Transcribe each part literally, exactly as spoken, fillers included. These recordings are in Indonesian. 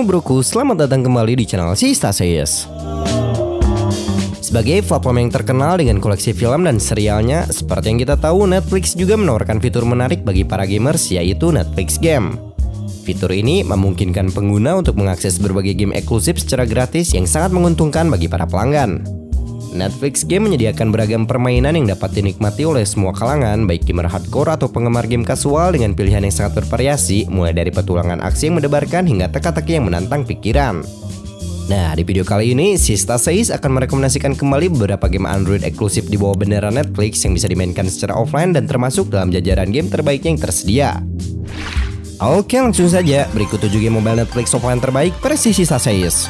broku, selamat datang kembali di channel Sista Says. Sebagai platform yang terkenal dengan koleksi film dan serialnya, seperti yang kita tahu, Netflix juga menawarkan fitur menarik bagi para gamers, yaitu Netflix Game. Fitur ini memungkinkan pengguna untuk mengakses berbagai game eksklusif secara gratis yang sangat menguntungkan bagi para pelanggan. Netflix Game menyediakan beragam permainan yang dapat dinikmati oleh semua kalangan, baik gamer hardcore atau penggemar game kasual dengan pilihan yang sangat bervariasi, mulai dari petualangan aksi yang mendebarkan hingga teka-teki yang menantang pikiran. Nah, di video kali ini, Sista Says akan merekomendasikan kembali beberapa game Android eksklusif di bawah bendera Netflix yang bisa dimainkan secara offline dan termasuk dalam jajaran game terbaik yang tersedia. Oke, langsung saja, berikut tujuh game mobile Netflix offline terbaik versi Sista Says.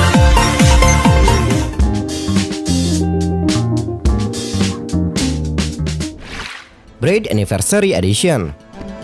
Braid Anniversary Edition.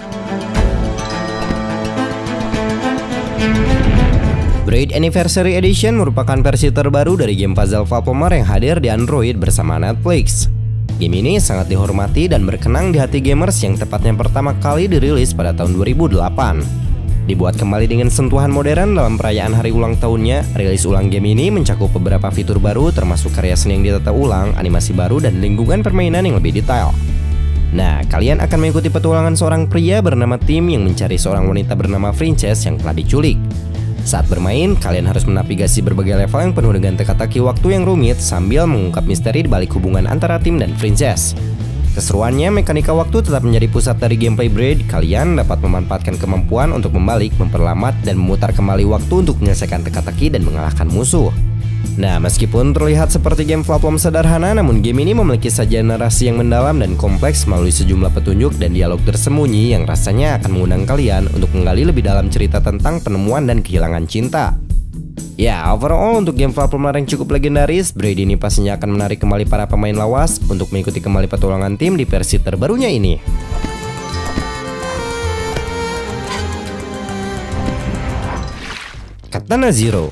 Braid Anniversary Edition merupakan versi terbaru dari game puzzle platformer yang hadir di Android bersama Netflix. Game ini sangat dihormati dan berkenang di hati gamers yang tepatnya pertama kali dirilis pada tahun dua ribu delapan. Dibuat kembali dengan sentuhan modern dalam perayaan hari ulang tahunnya, rilis ulang game ini mencakup beberapa fitur baru termasuk karya seni yang ditata ulang, animasi baru, dan lingkungan permainan yang lebih detail. Nah, kalian akan mengikuti petualangan seorang pria bernama Tim yang mencari seorang wanita bernama Princess yang telah diculik. Saat bermain, kalian harus menavigasi berbagai level yang penuh dengan teka-teki waktu yang rumit sambil mengungkap misteri di balik hubungan antara Tim dan Princess. Keseruannya, mekanika waktu tetap menjadi pusat dari gameplay Braid. Kalian dapat memanfaatkan kemampuan untuk membalik, memperlambat, dan memutar kembali waktu untuk menyelesaikan teka-teki dan mengalahkan musuh. Nah, meskipun terlihat seperti game platform sederhana, namun game ini memiliki sajian narasi yang mendalam dan kompleks melalui sejumlah petunjuk dan dialog tersembunyi yang rasanya akan mengundang kalian untuk menggali lebih dalam cerita tentang penemuan dan kehilangan cinta. Ya, overall untuk game platformer yang cukup legendaris, Braid ini pastinya akan menarik kembali para pemain lawas untuk mengikuti kembali petualangan Tim di versi terbarunya ini. Katana Zero.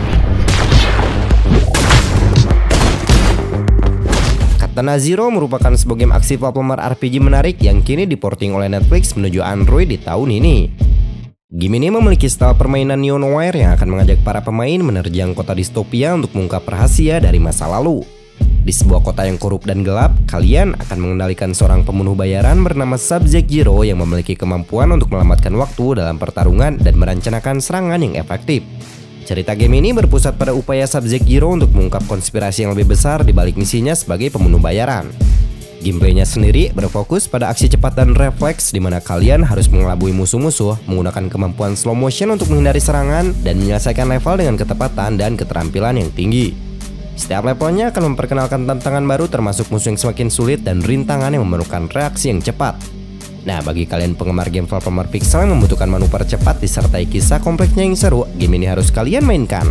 Katana Zero merupakan sebuah game aksi platformer R P G menarik yang kini diporting oleh Netflix menuju Android di tahun ini. Game ini memiliki style permainan neo-noir yang akan mengajak para pemain menerjang kota distopia untuk mengungkap rahasia dari masa lalu. Di sebuah kota yang korup dan gelap, kalian akan mengendalikan seorang pembunuh bayaran bernama Sub-Zero yang memiliki kemampuan untuk melambatkan waktu dalam pertarungan dan merencanakan serangan yang efektif. Cerita game ini berpusat pada upaya Sub-Zero untuk mengungkap konspirasi yang lebih besar di balik misinya sebagai pembunuh bayaran. Gameplaynya sendiri berfokus pada aksi cepat dan refleks di mana kalian harus mengelabui musuh-musuh menggunakan kemampuan slow motion untuk menghindari serangan dan menyelesaikan level dengan ketepatan dan keterampilan yang tinggi. Setiap levelnya akan memperkenalkan tantangan baru termasuk musuh yang semakin sulit dan rintangan yang memerlukan reaksi yang cepat. Nah, bagi kalian penggemar game platformer pixel yang membutuhkan manuver cepat disertai kisah kompleksnya yang seru, game ini harus kalian mainkan.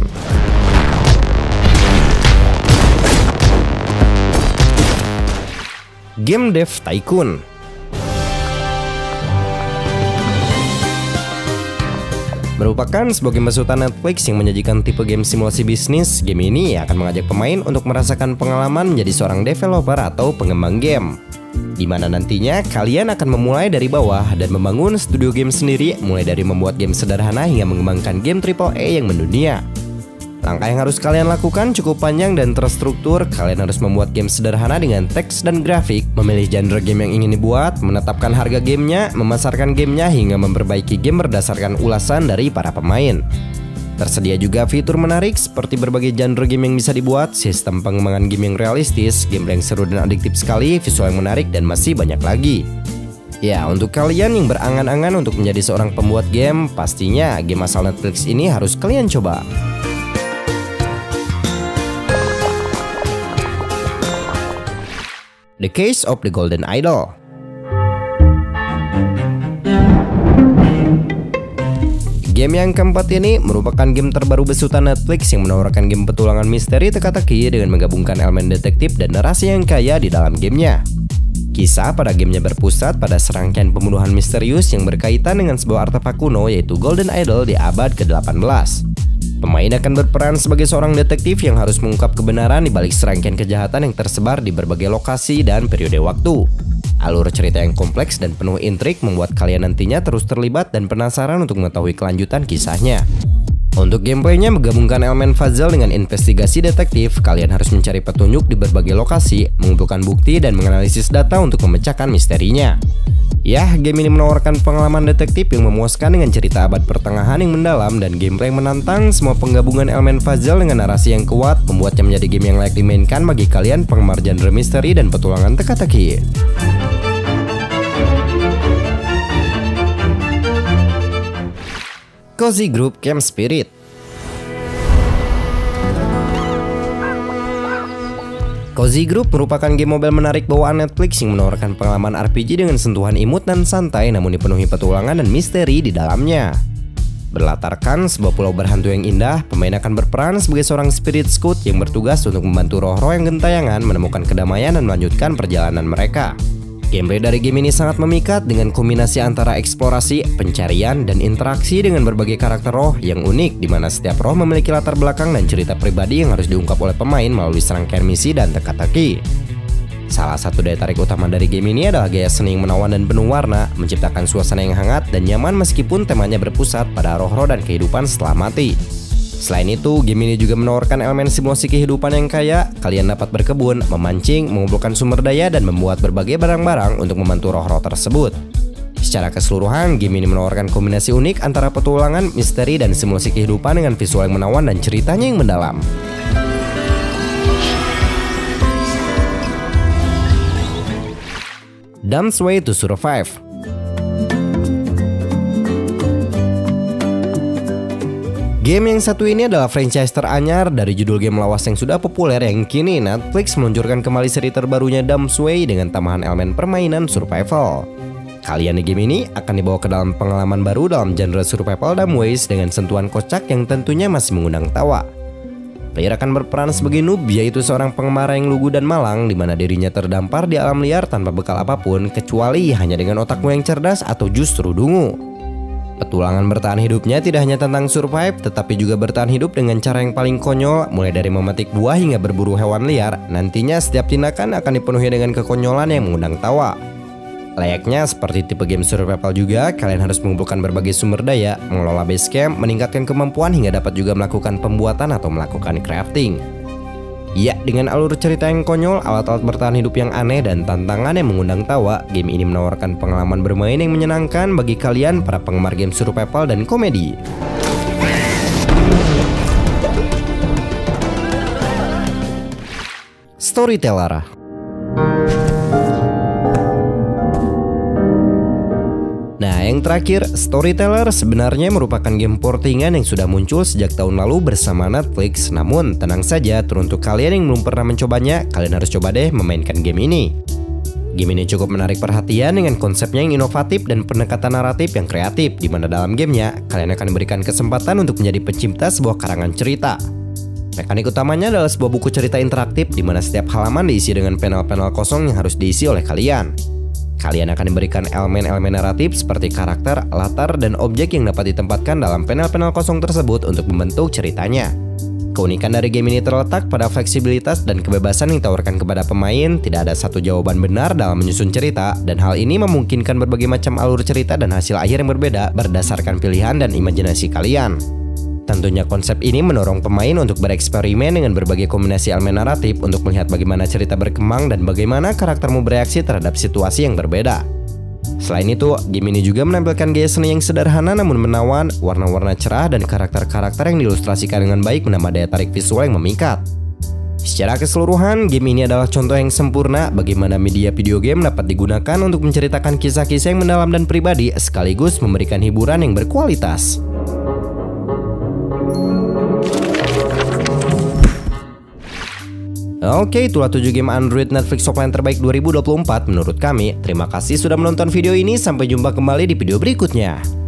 Game Dev Tycoon. Merupakan sebuah game besutan Netflix yang menyajikan tipe game simulasi bisnis. Game ini akan mengajak pemain untuk merasakan pengalaman menjadi seorang developer atau pengembang game, di mana nantinya kalian akan memulai dari bawah dan membangun studio game sendiri, mulai dari membuat game sederhana hingga mengembangkan game triple A yang mendunia. Langkah yang harus kalian lakukan cukup panjang dan terstruktur. Kalian harus membuat game sederhana dengan teks dan grafik, memilih genre game yang ingin dibuat, menetapkan harga gamenya, memasarkan gamenya, hingga memperbaiki game berdasarkan ulasan dari para pemain. Tersedia juga fitur menarik seperti berbagai genre game yang bisa dibuat, sistem pengembangan game yang realistis, gameplay yang seru dan adiktif sekali, visual yang menarik, dan masih banyak lagi. Ya, untuk kalian yang berangan-angan untuk menjadi seorang pembuat game, pastinya game asal Netflix ini harus kalian coba. The Case of the Golden Idol. Game yang keempat ini merupakan game terbaru besutan Netflix yang menawarkan game petualangan misteri teka-teki dengan menggabungkan elemen detektif dan narasi yang kaya di dalam gamenya. Kisah pada gamenya berpusat pada serangkaian pembunuhan misterius yang berkaitan dengan sebuah artefak kuno yaitu Golden Idol di abad ke delapan belas. Pemain akan berperan sebagai seorang detektif yang harus mengungkap kebenaran di balik serangkaian kejahatan yang tersebar di berbagai lokasi dan periode waktu. Alur cerita yang kompleks dan penuh intrik membuat kalian nantinya terus terlibat dan penasaran untuk mengetahui kelanjutan kisahnya. Untuk gameplaynya menggabungkan elemen puzzle dengan investigasi detektif, kalian harus mencari petunjuk di berbagai lokasi, mengumpulkan bukti, dan menganalisis data untuk memecahkan misterinya. Yah, game ini menawarkan pengalaman detektif yang memuaskan dengan cerita abad pertengahan yang mendalam dan gameplay yang menantang. Semua penggabungan elemen puzzle dengan narasi yang kuat membuatnya menjadi game yang layak dimainkan bagi kalian penggemar genre misteri dan petualangan teka-teki. Cozy Group Camp Spirit. Cozy Group merupakan game mobile menarik bawaan Netflix yang menawarkan pengalaman R P G dengan sentuhan imut dan santai namun dipenuhi petualangan dan misteri di dalamnya. Berlatarkan sebuah pulau berhantu yang indah, pemain akan berperan sebagai seorang spirit scout yang bertugas untuk membantu roh-roh yang gentayangan menemukan kedamaian dan melanjutkan perjalanan mereka. Gameplay dari game ini sangat memikat dengan kombinasi antara eksplorasi, pencarian, dan interaksi dengan berbagai karakter roh yang unik di mana setiap roh memiliki latar belakang dan cerita pribadi yang harus diungkap oleh pemain melalui serangkaian misi dan teka-teki. Salah satu daya tarik utama dari game ini adalah gaya seni yang menawan dan penuh warna, menciptakan suasana yang hangat dan nyaman meskipun temanya berpusat pada roh-roh dan kehidupan setelah mati. Selain itu, game ini juga menawarkan elemen simulasi kehidupan yang kaya. Kalian dapat berkebun, memancing, mengumpulkan sumber daya, dan membuat berbagai barang-barang untuk membantu roh-roh tersebut. Secara keseluruhan, game ini menawarkan kombinasi unik antara petualangan, misteri, dan simulasi kehidupan dengan visual yang menawan dan ceritanya yang mendalam. Dumb's Way to Survive. Game yang satu ini adalah franchise teranyar dari judul game lawas yang sudah populer yang kini Netflix meluncurkan kembali seri terbarunya Dumb's Way dengan tambahan elemen permainan survival. Kalian di game ini akan dibawa ke dalam pengalaman baru dalam genre survival Dumb Ways dengan sentuhan kocak yang tentunya masih mengundang tawa. Player akan berperan sebagai noob, yaitu seorang pengemara yang lugu dan malang di mana dirinya terdampar di alam liar tanpa bekal apapun kecuali hanya dengan otakmu yang cerdas atau justru dungu. Petualangan bertahan hidupnya tidak hanya tentang survive, tetapi juga bertahan hidup dengan cara yang paling konyol, mulai dari memetik buah hingga berburu hewan liar. Nantinya setiap tindakan akan dipenuhi dengan kekonyolan yang mengundang tawa. Layaknya seperti tipe game survival juga, kalian harus mengumpulkan berbagai sumber daya, mengelola base camp, meningkatkan kemampuan hingga dapat juga melakukan pembuatan atau melakukan crafting. Ya, dengan alur cerita yang konyol, alat-alat bertahan hidup yang aneh, dan tantangan yang mengundang tawa, game ini menawarkan pengalaman bermain yang menyenangkan bagi kalian para penggemar game survival dan komedi. Storyteller. Nah, yang terakhir, Storyteller sebenarnya merupakan game portingan yang sudah muncul sejak tahun lalu bersama Netflix. Namun, tenang saja, teruntuk kalian yang belum pernah mencobanya, kalian harus coba deh memainkan game ini. Game ini cukup menarik perhatian dengan konsepnya yang inovatif dan pendekatan naratif yang kreatif, di mana dalam gamenya, kalian akan diberikan kesempatan untuk menjadi pencipta sebuah karangan cerita. Mekanik utamanya adalah sebuah buku cerita interaktif, di mana setiap halaman diisi dengan panel-panel kosong yang harus diisi oleh kalian. Kalian akan diberikan elemen-elemen naratif seperti karakter, latar, dan objek yang dapat ditempatkan dalam panel-panel kosong tersebut untuk membentuk ceritanya. Keunikan dari game ini terletak pada fleksibilitas dan kebebasan yang ditawarkan kepada pemain. Tidak ada satu jawaban benar dalam menyusun cerita, dan hal ini memungkinkan berbagai macam alur cerita dan hasil akhir yang berbeda berdasarkan pilihan dan imajinasi kalian. Tentunya konsep ini mendorong pemain untuk bereksperimen dengan berbagai kombinasi elemen naratif untuk melihat bagaimana cerita berkembang dan bagaimana karaktermu bereaksi terhadap situasi yang berbeda. Selain itu, game ini juga menampilkan gaya seni yang sederhana namun menawan, warna-warna cerah, dan karakter-karakter yang diilustrasikan dengan baik menambah daya tarik visual yang memikat. Secara keseluruhan, game ini adalah contoh yang sempurna bagaimana media video game dapat digunakan untuk menceritakan kisah-kisah yang mendalam dan pribadi sekaligus memberikan hiburan yang berkualitas. Oke, itulah tujuh game Android Netflix offline terbaik dua ribu dua puluh empat menurut kami. Terima kasih sudah menonton video ini, sampai jumpa kembali di video berikutnya.